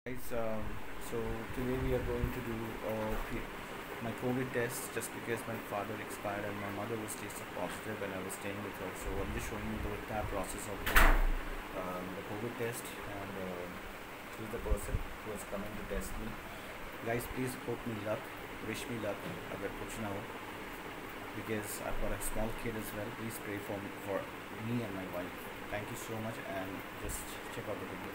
Guys, so today we are going to do my COVID test just because my father expired and my mother was tested positive and I was staying with her. So I'm just showing you the entire process of the COVID test, and he's the person who is coming to test me. Guys, please hope me luck, wish me luck अगर कुछ ना हो, because I've got a small kid as well. Please pray for me and my wife. Thank you so much, and just check out the video.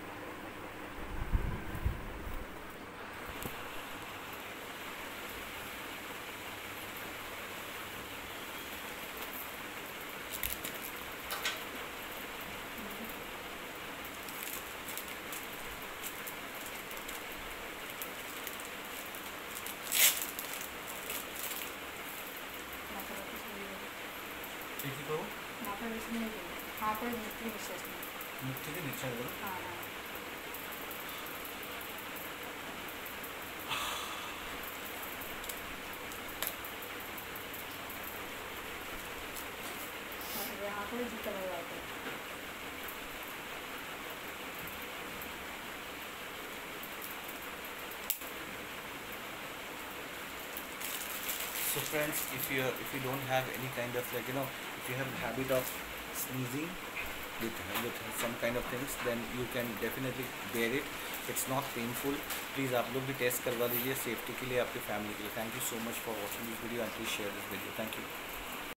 देखिए मुक्ति के नीचे So friends, if you don't have any kind of if you have a habit of sneezing with some kind of things, then you can definitely bear it. It's not painful. Please आप लोग भी test करवा लीजिए safety के लिए, आपकी family के लिए. Thank you so much for watching this video, and please share this video. Thank you.